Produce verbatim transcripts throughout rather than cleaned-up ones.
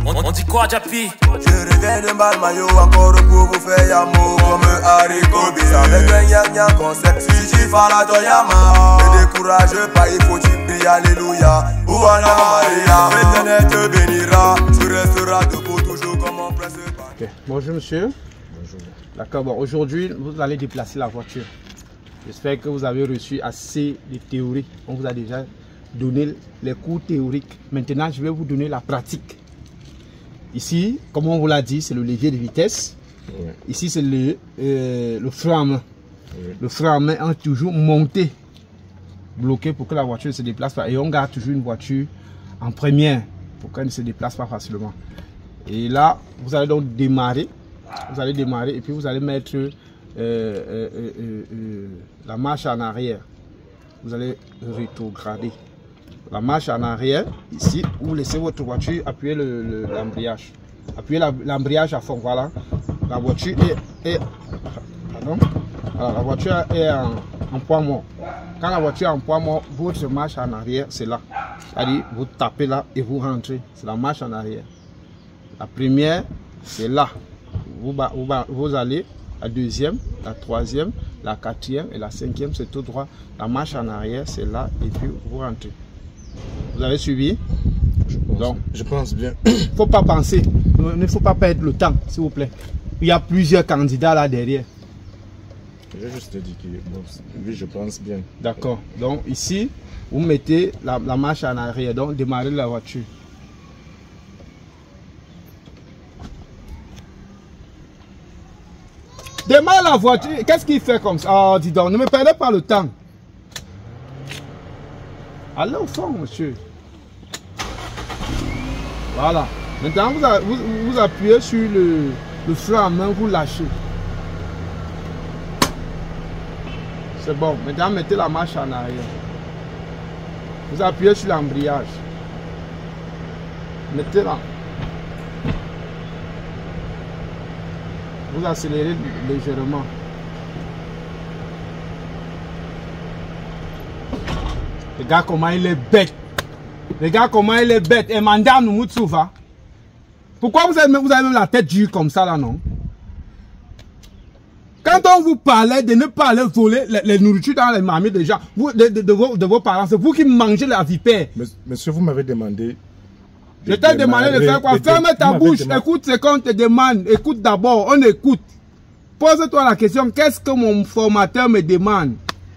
On, on dit quoi, Japi? Je reviens de Malmayo encore pour vous faire yamo comme haricot bis avec un yak concept. Si tu fais la doyama, ne décourage pas, il faut tu prier, alléluia. Ouana Maria, l'éternel te bénira. Tu resteras debout toujours comme un prince. Okay. Bonjour monsieur. Bonjour. D'accord, bon, aujourd'hui vous allez déplacer la voiture. J'espère que vous avez reçu assez de théorie. On vous a déjà donné les cours théoriques. Maintenant, je vais vous donner la pratique. Ici, comme on vous l'a dit, c'est le levier de vitesse. Oui. Ici, c'est le, euh, le frein à main. Oui. Le frein à main est toujours monté, bloqué pour que la voiture ne se déplace pas. Et on garde toujours une voiture en première pour qu'elle ne se déplace pas facilement. Et là, vous allez donc démarrer. Vous allez démarrer et puis vous allez mettre euh, euh, euh, euh, euh, la marche en arrière. Vous allez rétrograder. La marche en arrière, ici, vous laissez votre voiture appuyer l'embrayage. Appuyez l'embrayage à fond, voilà. La voiture est, est pardon, alors, la voiture est en, en poids mort. Quand la voiture est en poids mort, votre marche en arrière, c'est là. C'est-à-dire, vous tapez là et vous rentrez. C'est la marche en arrière. La première, c'est là. Vous, vous, vous allez, la deuxième, la troisième, la quatrième et la cinquième, c'est tout droit. La marche en arrière, c'est là et puis vous rentrez. Vous avez suivi? Je pense, donc, je pense bien. Il ne faut pas penser. Il ne faut pas perdre le temps, s'il vous plaît. Il y a plusieurs candidats là derrière. Je juste te dis que bon, oui, je pense bien. D'accord. Donc ici, vous mettez la, la marche en arrière. Donc démarrez la voiture. Démarre la voiture. Qu'est-ce qu'il fait comme ça? Oh, dis donc, ne me perdez pas le temps. Allez au fond, monsieur. Voilà. Maintenant, vous, vous, vous appuyez sur le, le frein à main, vous lâchez. C'est bon. Maintenant, mettez la marche en arrière. Vous appuyez sur l'embrayage. Mettez-la. Vous accélérez légèrement. Regarde comment il est bête. Regarde comment il est bête. Et Mandam nous va. Pourquoi vous avez, vous avez même la tête dure comme ça là, non? Quand on vous parlait de ne pas aller voler les, les nourritures dans les marmites des gens, vous, de, de, de, vos, de vos parents, c'est vous qui mangez la vipère. Monsieur, vous m'avez demandé. Je t'ai demandé de faire quoi? Ferme ta bouche, écoute ce qu'on te demande. Écoute d'abord, on écoute. Pose-toi la question, qu'est-ce que mon formateur me demande?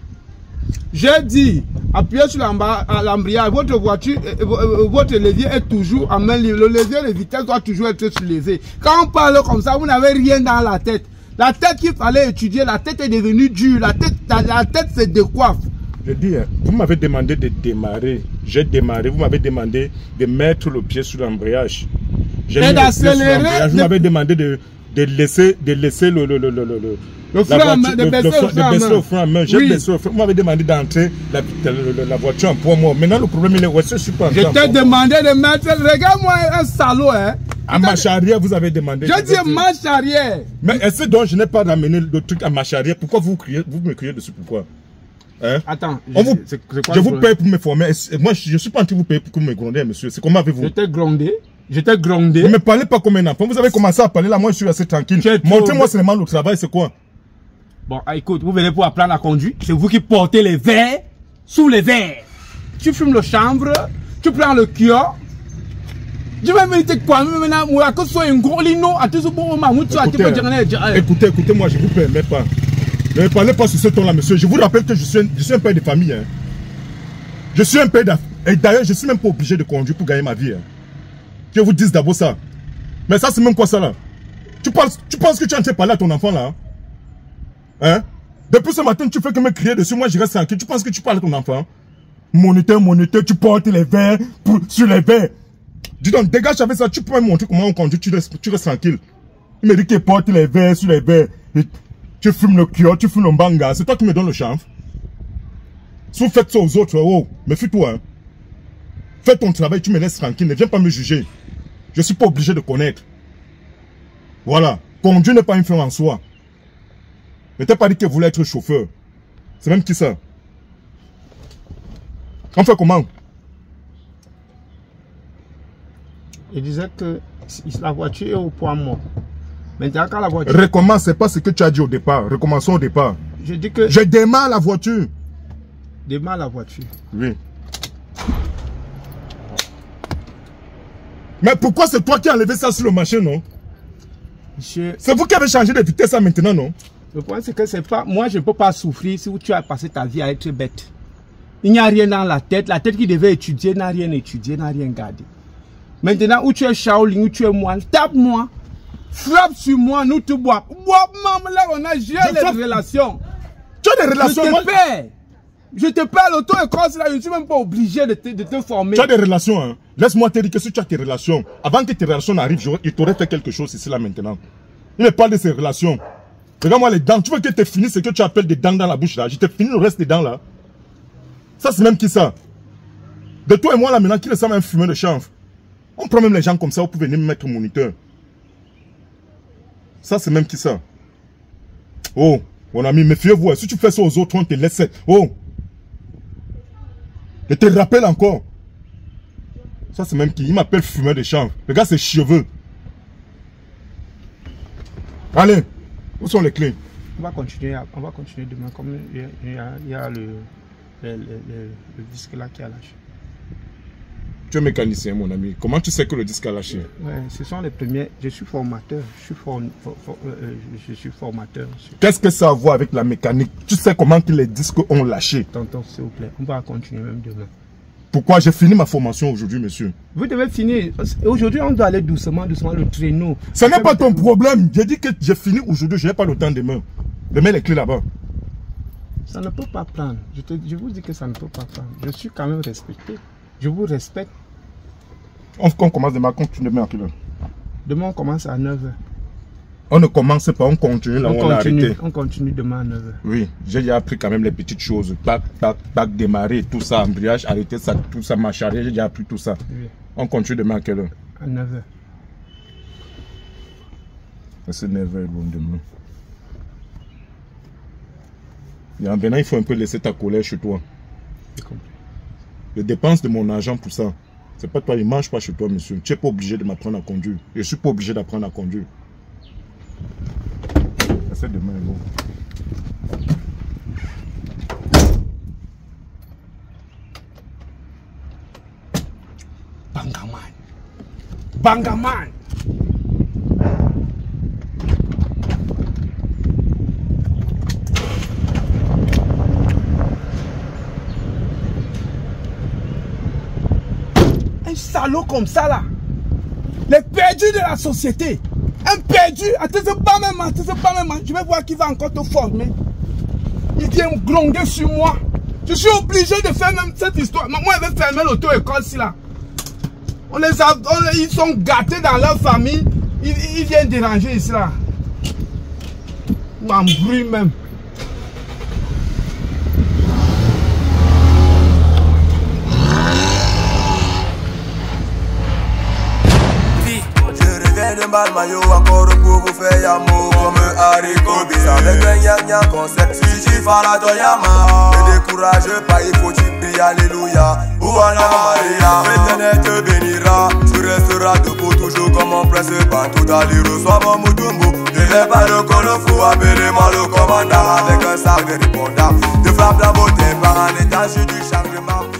J'ai dit, appuyez sur l'embrayage, votre voiture, votre levier est toujours en main libre. Le levier de vitesse doit toujours être soulevé. Quand on parle comme ça, vous n'avez rien dans la tête. La tête qu'il fallait étudier, la tête est devenue dure, la tête, la, la tête se décoiffe. Je dis, vous m'avez demandé de démarrer. J'ai démarré, vous m'avez demandé de mettre le pied sur l'embrayage. J'ai mis le pied sur l'embrayage. Vous m'avez demandé de, de laisser, de laisser le, le, le, le, le Le frein à main, de baisser le frein à main. J'ai baissé le frein. Vous m'avez demandé d'entrer la, la, la voiture en poids mort. Maintenant, le problème, il est où? Je suis pas en Je t'ai demandé de mettre. Regarde-moi un salaud, hein. En marche arrière, vous avez demandé. Je dis marche arrière. Mais est-ce donc je n'ai pas d'amener le truc en marche arrière? Pourquoi vous criez, vous me criez dessus? Pourquoi? Hein? Attends, je, vous, est, est quoi je vous paye pour me former. Moi, je ne suis pas en train de vous payer pour me gronder, monsieur. C'est comment avez-vous? Je t'ai grondé. Je t'ai grondé. Vous ne me parlez pas comme un enfant. Vous avez commencé à parler là, moi je suis assez tranquille. Montrez-moi seulement le travail, c'est quoi? Bon, écoute, vous venez pour apprendre à conduire. C'est vous qui portez les verres sous les verres. Tu fumes le chanvre, tu prends le kiosque. Je vais me dire quoi? Maintenant, à cause de un gros lino, à tout ce bon moment, tu as dit que écoutez, écoutez, moi je ne vous permets pas. Ne me parlez pas sur ce ton-là, monsieur. Je vous rappelle que je suis un, je suis un père de famille. Hein. Je suis un père d'affaires. Et d'ailleurs, je ne suis même pas obligé de conduire pour gagner ma vie. Hein. Que vous dise d'abord ça. Mais ça, c'est même quoi ça là? Tu penses, tu penses que tu es en train de parler à ton enfant là? Hein? Depuis ce matin, tu fais que me crier dessus. Moi, je reste tranquille. Tu penses que tu parles à ton enfant? Moniteur, moniteur, tu portes les verres pour, sur les verres. Dis donc, dégage avec ça. Tu peux me montrer comment on conduit. Tu restes, tu restes tranquille. Il me dit qu'il porte les verres sur les verres. Et tu fumes le kio, tu fumes le banga. C'est toi qui me donnes le chanvre. Si vous faites ça aux autres, oh, méfie-toi. Hein. Fais ton travail, tu me laisses tranquille. Ne viens pas me juger. Je ne suis pas obligé de connaître. Voilà. Conduire n'est pas une fin en soi. Ne t'ai pas dit que vous voulez être chauffeur. C'est même qui ça? On fait comment? Je disais que la voiture est au point mort. Maintenant, quand la voiture... Recommence, c'est pas ce que tu as dit au départ. Recommençons au départ. Je dis que... Je démarre la voiture. Démarre la voiture. Oui. Mais pourquoi c'est toi qui as enlevé ça sur le marché, non? Monsieur... C'est vous qui avez changé de vitesse ça maintenant, non? Le point c'est que c'est pas... Moi, je ne peux pas souffrir si tu as passé ta vie à être bête. Il n'y a rien dans la tête. La tête qui devait étudier n'a rien étudié, n'a rien gardé. Maintenant, où tu es Shaolin, où tu es moine, tape-moi. Frappe sur moi, nous te bois. Bois, maman, là, on a géré les frappe... relations. Tu as des relations, je te moi... paie. Je te paie l'auto-école, là, je ne suis même pas obligé de te, de te former. Tu as des relations, hein. Laisse-moi te dire que si tu as tes relations, avant que tes relations n'arrivent, il t'aurait fait quelque chose ici, là, maintenant. Il me parle de ces relations. Regarde-moi les dents. Tu veux que tu finisses ce que tu appelles des dents dans la bouche, là. Je t'ai fini le reste des dents, là. Ça, c'est même qui, ça? De toi et moi, là, maintenant, qui ressemble à un fumeur de chanvre? On prend même les gens comme ça, vous pouvez venir me mettre au moniteur. Ça, c'est même qui, ça? Oh, mon ami, méfiez-vous. Si tu fais ça aux autres, on te laisse. Oh! Je te rappelle encore. Ça, c'est même qui? Il m'appelle fumeur de chanvre. Regarde ses cheveux. Allez, où sont les clés? On va continuer, on va continuer demain. Comme il y a, il y a, il y a le, le, le, le, le disque là qui a lâché. Tu es mécanicien, mon ami. Comment tu sais que le disque a lâché? Ouais, ce sont les premiers. Je suis formateur. Je suis, for, for, for, euh, je suis formateur. Qu'est-ce que ça a à voir avec la mécanique? Tu sais comment que les disques ont lâché? Tonton, s'il vous plaît, on va continuer même demain. Pourquoi? J'ai fini ma formation aujourd'hui, monsieur. Vous devez finir. Aujourd'hui, on doit aller doucement, doucement, le traîneau. Ce n'est pas ton problème. J'ai dit que j'ai fini aujourd'hui, je n'ai pas le temps demain. Demain, les clés là-bas. Ça ne peut pas prendre. Je, te, je vous dis que ça ne peut pas prendre. Je suis quand même respecté. Je vous respecte. On, on commence demain, on continue demain à quelle heure? Demain, on commence à neuf heures. On ne commence pas, on continue là, on, on a arrêté. On continue demain à neuf heures. Oui, j'ai déjà appris quand même les petites choses. Bac, bac, bac, démarrer, tout ça, embrayage, arrêter ça, tout ça, marche arrière, j'ai déjà appris tout ça. Oui. On continue demain à quelle heure? À neuf heures. C'est neuf heures, bon, demain. Et en venant, il faut un peu laisser ta colère chez toi. J'ai compris. Je dépense de mon argent pour ça. C'est pas toi, il ne mange pas chez toi, monsieur. Tu n'es pas obligé de m'apprendre à conduire. Je ne suis pas obligé d'apprendre à conduire. C'est demain, bon. Bangaman. Bangaman. Un salaud comme ça là. Les perdus de la société. Un perdu, attends, pas même, attends, pas même. Je vais voir qui va encore te former. Il vient me gronder sur moi. Je suis obligé de faire même cette histoire. Moi, je vais fermer l'auto-école ici là. On les a, on, ils sont gâtés dans leur famille. Ils, ils viennent déranger ici là. Ou en bruit même. De mal maillot encore pour vous faire yamour comme un haricot bis avec un yak concept si tu fais la toyama ne décourage pas il faut tu prier alléluia ouana maria l'éternel te bénira tu resteras debout toujours comme on presse partout à l'iro soit mon moutumbo ne lève pas le col fou appelez-moi le commandant avec un sac de répondant de frappe la beauté par un étage du changement.